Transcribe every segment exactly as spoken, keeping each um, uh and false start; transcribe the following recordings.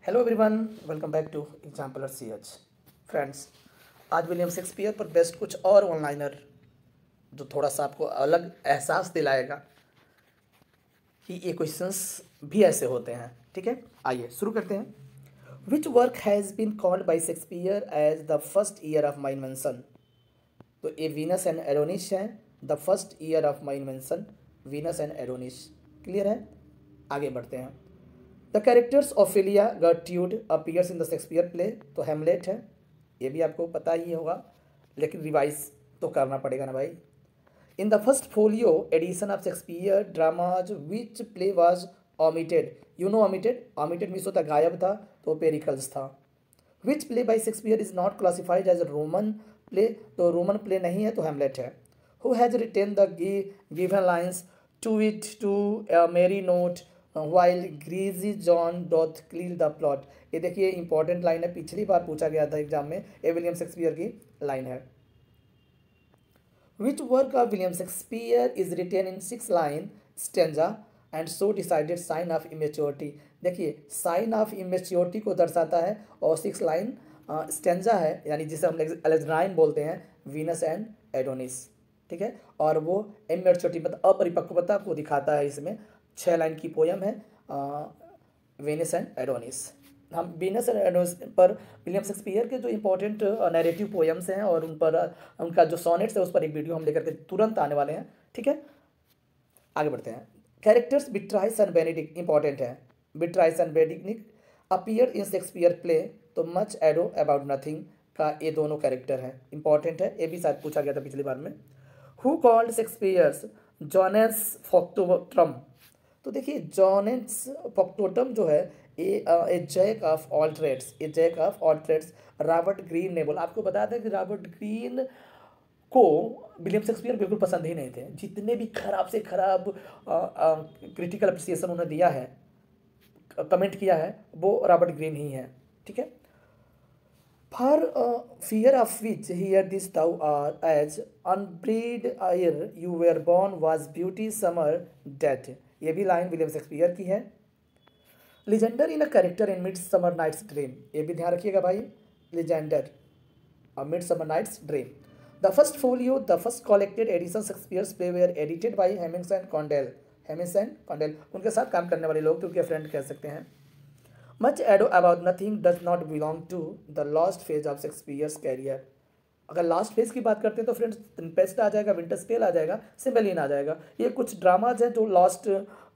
Hello everyone, welcome back to Exemplar C H. Friends, आज William Shakespeare पर best कुछ और वन लाइनर जो थोड़ा सा आपको अलग एहसास दिलाएगा कि ये क्वेश्चंस भी ऐसे होते हैं। ठीक है, आइए शुरू करते हैं। Which work has been called by Shakespeare as the first year of my invention. तो ये वीनस एंड एरोनिस है, the first year of my invention, Venus and Adonis. Clear है, आगे बढ़ते हैं। द कैरेक्टर्स ऑफेलिया गर्ट्यूड appears in the Shakespeare play, तो Hamlet है, ये भी आपको पता ही होगा, लेकिन रिवाइज तो करना पड़ेगा ना भाई। In the first folio edition of Shakespeare dramas which play was omitted, you know omitted, omitted means होता गायब था, तो पेरिकल्स था। Which play by Shakespeare is not classified as Roman play, तो रोमन प्ले नहीं है, तो हेमलेट है। Who has written the given lines to it to merry note while greasy Joan doth keel the plot, ये देखिए important line है, पिछली बार पूछा गया था एग्जाम में, ये विलियम शेक्सपियर की लाइन है। Which work of William Shakespeare is written in six line stanza and so decided sign of immaturity, देखिए साइन ऑफ इमेच्योरिटी को दर्शाता है और सिक्स लाइन स्टेंजा है, यानी जिसे हम एलेक्जेंड्राइन बोलते हैं, वीनस एंड एडोनिस। ठीक है, और वो इमेच्योरिटी मतलब अपरिपक्वता को दिखाता है। इसमें छः लाइन की पोयम है वीनस एंड एडोनिस। हम वीनस एंड एडोनिस पर विलियम शेक्सपियर के जो इंपॉर्टेंट नैरेटिव पोयम्स हैं और उन पर उनका जो सोनेट्स है उस पर एक वीडियो हम लेकर के तुरंत आने वाले हैं। ठीक है, आगे बढ़ते हैं। Characters Beatrice and Benedick important है। Beatrice and Benedick appear in Shakespeare play, तो मच एडो अबाउट नथिंग का ये दोनों कैरेक्टर हैं, इंपॉर्टेंट है, ये भी शायद पूछा गया था पिछली बार में। Who called Shakespeare's Johannes factotum, तो देखिए जॉनेस फॉक्टोटम जो है a jack of all trades, a jack of all trades Robert Greene ने बोला। आपको बता दें कि रॉबर्ट ग्रीन को विलियम शेक्सपियर बिल्कुल पसंद ही नहीं थे, जितने भी खराब से खराब क्रिटिकल अप्रिसिएशन उन्होंने दिया है, कमेंट किया है, वो रॉबर्ट ग्रीन ही है। ठीक है, For uh, fear of which hear this thou art as unbreed ere you were born was beauty summer death, ये भी लाइन विलियम शेक्सपियर की है। Lysander in a character in Midsummer Night's Dream, ये भी ध्यान रखिएगा भाई, Lysander a Midsummer Night's Dream. The first folio the first collected edition Shakespeare's play were edited by Heminges and Condell, Heminges and Condell उनके साथ काम करने वाले लोग, क्योंकि फ्रेंड कह सकते हैं। Much ado about Nothing does not belong to the last phase of Shakespeare's career, अगर लास्ट फेज की बात करते हैं तो फ्रेंड्स टेम्पेस्ट आ जाएगा, विंटर्स टेल आ जाएगा, सिम्बेलिन आ जाएगा, ये कुछ ड्रामाज हैं जो लास्ट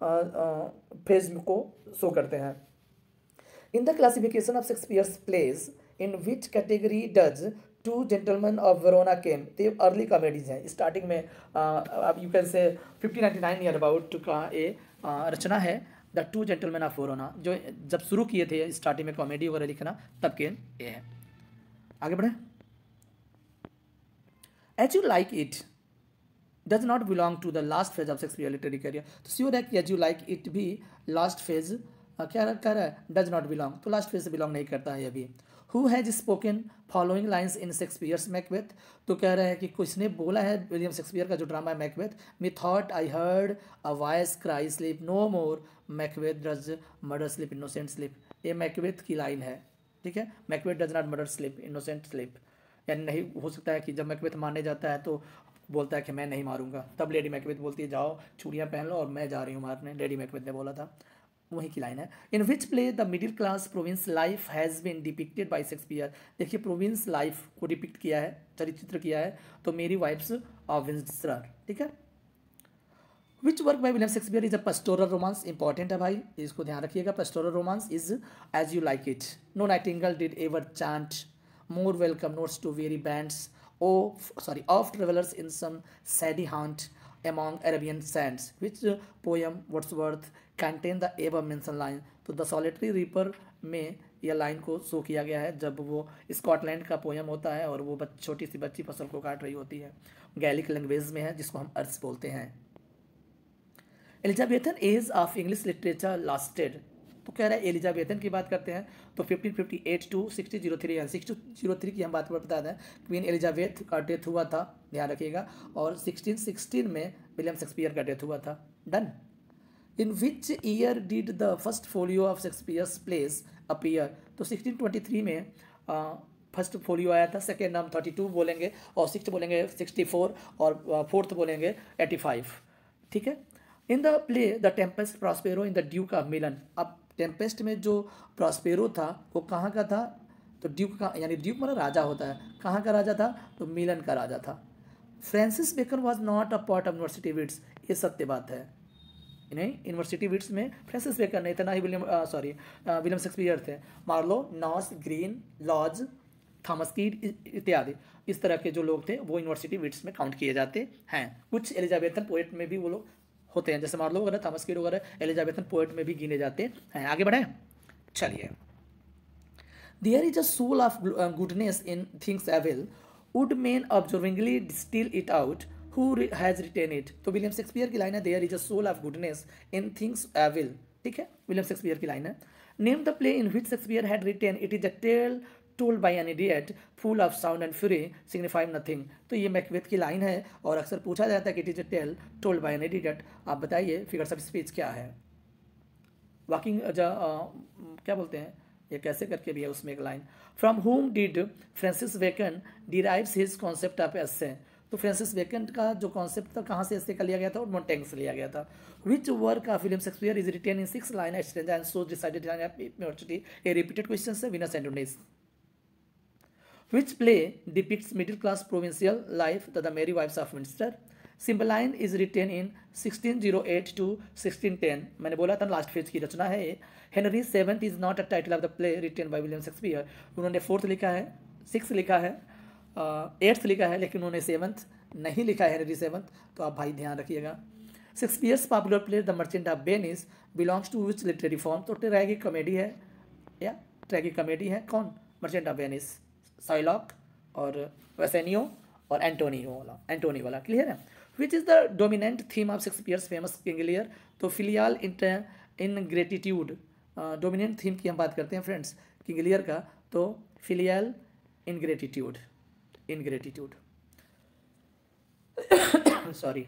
फेज को शो करते हैं। In the classification of Shakespeare's plays in which category does Two Gentlemen of Verona came, तो अर्ली कॉमेडीज हैं, स्टार्टिंग में अब you can say fifteen ninety nine year about का ये रचना है the Two Gentlemen of Verona, जो जब शुरू किए थे स्टार्टिंग में कॉमेडी वगैरह लिखना, तब के ये है। आगे बढ़े। As You Like It does not belong to the last phase of Shakespeare literary career, तो श्योर है कि एज यू लाइक इट भी लास्ट फेज क्या कह रहा है, डज नॉट बिलोंग, तो लास्ट फेज से बिलोंग नहीं करता है अभी। Who has spoken following lines in Shakespeare's Macbeth, तो कह रहा है कि कुछ ने बोला है विलियम शेक्सपियर का जो ड्रामा है Macbeth, methought I heard a voice cry sleep no more Macbeth does murder sleep innocent sleep, ये मैकबेथ की लाइन है। ठीक है, Macbeth does not murder sleep innocent sleep, यानी नहीं हो सकता है कि जब मैकबेथ मारने जाता है तो बोलता है कि मैं नहीं मारूंगा, तब लेडी मैकबेथ बोलती है जाओ चूड़ियाँ पहन लो और मैं जा रही हूँ मारने, लेडी मैकबेथ ने बोला था, वही की लाइन है। In which play the middle class province life has been depicted by Shakespeare, देखिए प्रोविंस लाइफ को डिपिक्ट किया है, चरित्र किया है, तो मेरी वाइफ्स ऑफ विंडसर। ठीक है, which work by William Shakespeare is a pastoral romance, important है भाई, इसको ध्यान रखिएगा। Pastoral romance is As You Like It, no nightingale did ever chant more welcome notes to very bands oh sorry of travellers in some shady haunt among Arabian sands, which poem Wordsworth contain the above mentioned line, तो the Solitary Reaper में यह line को show किया गया है जब वो Scotland का पोयम होता है और वो छोटी सी बच्ची फसल को काट रही होती है, गैलिक लैंग्वेज में है जिसको हम अर्स बोलते हैं। Elizabethan age of English literature lasted, तो कह रहा है एलिजाबेथन की बात करते हैं तो fifteen fifty eight to sixteen zero three यानी सिक्सटीन जीरो थ्री की हम बात पर बता दें, क्वीन एलिजाबेथ का डेथ हुआ था, ध्यान रखिएगा, और सिक्सटीन सिक्सटीन में विलियम शेक्सपियर का डेथ हुआ था। Done. In which year did the first folio of Shakespeare's plays appear? तो सिक्सटीन ट्वेंटी थ्री में फर्स्ट फोलियो आया था, सेकेंड हम थर्टी टू बोलेंगे, और सिक्स बोलेंगे सिक्सटी फोर, और फोर्थ बोलेंगे एटी फाइव। ठीक है। In the play the Tempest Prospero in the Duke of Milan. अब टेम्पेस्ट में जो प्रॉस्पेरो था वो कहाँ का था? तो ड्यूक का, यानी ड्यूक मतलब राजा होता है, कहाँ का राजा था? तो मिलन का राजा था। Francis Bacon was not a part of university wits, ये सत्य बात है। नहीं, यूनिवर्सिटी विट्स में फ्रांसिस बेकन नहीं थे, ना ही विलियम सॉरी विलियम शेक्सपियर थे। Marlowe, Nashe, Greene, Lodge, Thomas Kyd इत्यादि इस तरह के जो लोग थे वो यूनिवर्सिटी विट्स में काउंट किए जाते हैं। कुछ एलिजाबेथन पोएट में भी वो लोग होते हैं, जैसे मार्लो वगैरह, थॉमस कीड वगैरह एलिजाबेथन पोएट में भी गिने जाते हैं। आगे बढ़े, चलिए। There is a soul of goodness in things evil. Would men observingly distill it out? Who has written it? तो विलियम शेक्सपियर की लाइन है, There is a soul of goodness in things evil. ठीक है, William Shakespeare की line है। Name the play in which Shakespeare had written, It is a tale told by an idiot, full of sound and fury, signifying nothing. तो ये Macbeth की line है और अक्सर पूछा जाता है कि It is a tale told by an idiot। आप बताइए फिगर्स ऑफ स्पीच क्या है? वॉकिंग क्या बोलते हैं, ये कैसे करके भी है उसमें एक line, from whom did Francis Bacon derives his concept of essay. तो फ्रांसिस बेकन का जो कॉन्सेप्ट था कहाँ से एसे का लिया गया था? और मोंटेग से लिया गया था। Which work of William Shakespeare is written in six line stanza and so decided university, a repeated question है, Venus and winners. Which play depicts middle class provincial life, the, the Merry Wives of Windsor? Cymbeline is written in sixteen o eight to sixteen ten. मैंने बोला था last phase की रचना है ये। Henry seventh is not a title of the play written by William Shakespeare. उन्होंने fourth लिखा है, सिक्स लिखा है, एट्थ लिखा है, लेकिन उन्होंने सेवंथ नहीं लिखा है, हेनरी सेवंथ। तो आप भाई ध्यान रखिएगा। Shakespeare's popular play the merchant of Venice belongs to which literary form? तो ट्रैगिक कॉमेडी है, या ट्रैगिक कॉमेडी है। कौन? मर्चेंट ऑफ वेनिस, साइलॉक और वेसेनियो और एंटोनियो वाला, एंटोनी वाला। क्लियर है? Which is the dominant theme of Shakespeare's famous King Lear? तो filial ingratitude, dominant theme की हम बात करते हैं फ्रेंड्स किंग लियर का, तो filial ingratitude, ingratitude sorry.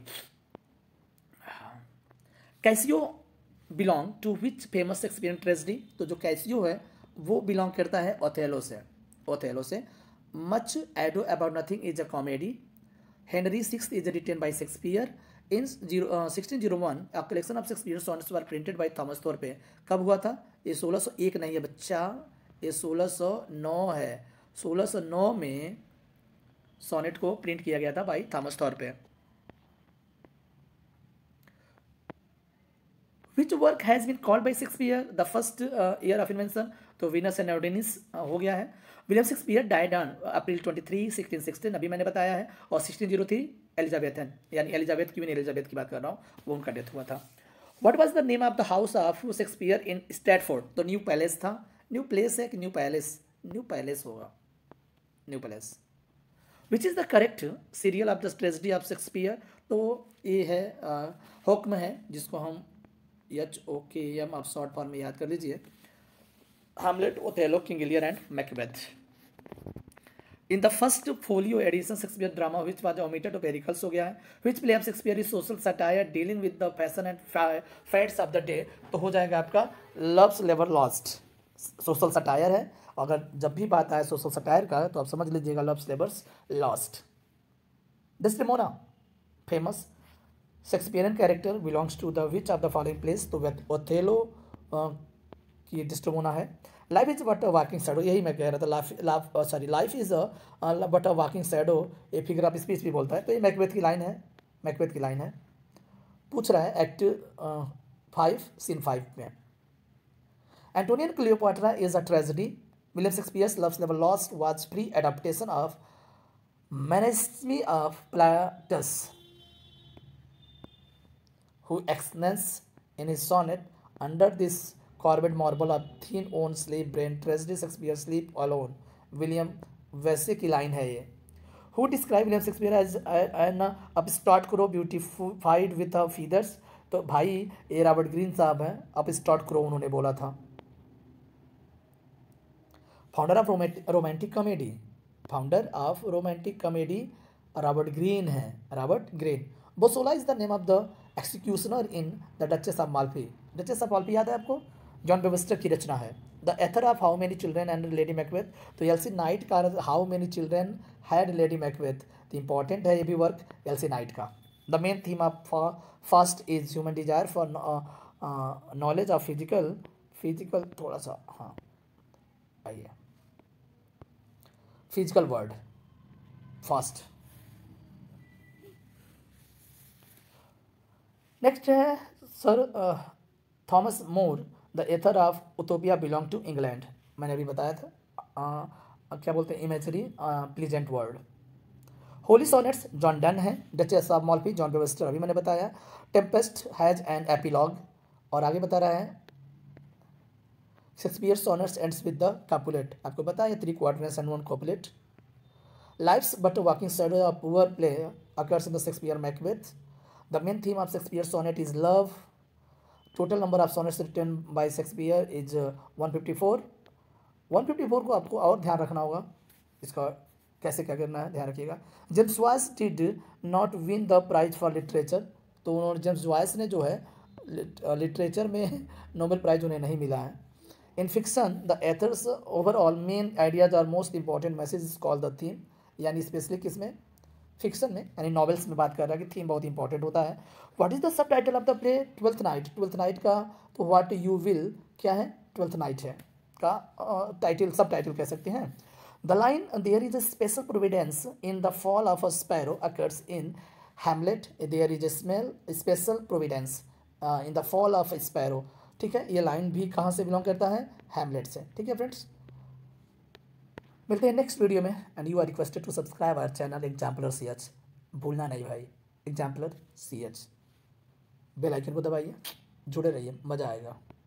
Cassio belong to which famous Shakespearean tragedy? तो जो कैसियो है वो बिलोंग करता है ओथेलो से, ओथेलो से। Much ado about nothing is a comedy. Henry six is written by Shakespeare in zero sixteen zero one. A collection of Shakespeare sonnets were printed by Thomas Thorpe. कब हुआ था? ये सोलह सौ एक नहीं है बच्चा, ये सोलह सौ नौ है। सोलह सौ नौ में सोनेट को प्रिंट किया गया था by Thomas Thorpe. Which work has been called by Shakespeare the first uh, year of invention? तो Venus and Adonis uh, हो गया है। William Shakespeare died on April twenty three sixteen sixteen, अभी मैंने बताया है, और सिक्सटीन ओ थ्री एलिजाबेथन, यानी एलिजाबेथ क्वीन एलिजाबेथ की बात कर रहा हूँ, वो उनका डेथ हुआ था। What was the name of the house of Shakespeare in Stratford? तो न्यू पैलेस था। न्यू प्लेस है कि न्यू पैलेस? न्यू पैलेस होगा, new palace. Which is the correct serial of the tragedy of Shakespeare? तो ये है हुक्म है, जिसको हम एच ओ के एम आप शॉर्ट फॉर्म में याद कर लीजिए। Hamlet, Othello, King Lear and Macbeth. In the first folio edition Shakespeare drama which was omitted of Pericles हो गया है। Which play of Shakespeare is social satire dealing with the fashion and fads of the day? तो हो जाएगा आपका love's लेवर lost. Social satire है, अगर जब भी बात आए सोशल सटायर का तो आप समझ लीजिएगा love's labours lost. Desdemona famous Shakespearean character belongs to the which of the following place? तो ओथेलो की डेस्डेमोना है। Life is but a walking shadow, यही मैं कह रहा था, life life sorry life is a but a walking shadow, a figure of speech भी बोलता है। तो ये मैकबेथ की लाइन है, मैकबेथ की लाइन है। पूछ रहा है एक्ट फाइव सीन फाइव में। Antony and Cleopatra is a tragedy. William Shakespeare's love's never lost was pre adaptation of Menaechmi of Plautus, who excels in his sonnet under this carved marble of thin own sleep brain tragedy Shakespeare sleep alone। William वैसे की line है ये। Who described William Shakespeare as an upstart crow beautified with her feathers? तो भाई ये Robert Greene साहब हैं, upstart crow उन्होंने बोला था। Founder of romantic comedy, founder of romantic comedy Robert Greene है, Robert Greene. Bosola is the name of the executioner in the Duchess of Malfi. Duchess of Malfi याद है आपको, John Webster की रचना है। The author of how many children and Lady Macbeth, तो L C Knight का how many children had Lady Macbeth, तो important है ये भी वर्क एल्सी नाइट का। The main theme of first is human desire for knowledge of physical physical थोड़ा सा हाँ आइए फिजिकल वर्ड फर्स्ट। नेक्स्ट है sir Thomas More the author of Utopia belong to England. मैंने अभी बताया था uh, क्या बोलते हैं imagery pleasant word. Holy sonnets John Donne है। Duchess of Malfi John Webster अभी मैंने बताया। टेम्पेस्ट हैज एन एपिलॉग, और आगे बता रहा है Shakespeare sonnets ends with the couplet, आपको पता है three quadrants and one couplet. Life's but walking shadow of poor play occurs in the Shakespeare Macbeth. The main theme of Shakespeare sonnet is love. Total number of sonnets written by Shakespeare is one fifty four. One fifty four को आपको और ध्यान रखना होगा, इसका कैसे क्या करना है ध्यान रखिएगा। James Joyce did not win the prize for literature, तो उन्होंने जेम्स जॉयस ने जो है लिटरेचर में नोबेल प्राइज उन्हें नहीं मिला है। In fiction the authors overall main ideas are most important message is called the theme, यानी स्पेशली किसमें फिक्शन में यानी नॉवेल्स में बात कर रहा है कि थीम बहुत इंपॉर्टेंट होता है। What is the sub title of the play twelfth night. Twelfth night का तो व्हाट यू विल क्या है ट्वेल्थ नाइट है का टाइटल सब टाइटल कह सकते हैं। The line there is a special providence in the fall of a sparrow occurs in Hamlet. There is a smell special providence in the fall of sparrow, ठीक है। ये line भी कहाँ से बिलोंग करता है, हैमलेट से, ठीक है फ्रेंड्स। मिलते हैं नेक्स्ट वीडियो में and you are requested to subscribe our channel exemplar C H, भूलना नहीं भाई exemplar C H, bell icon को दबाइए, जुड़े रहिए, मज़ा आएगा।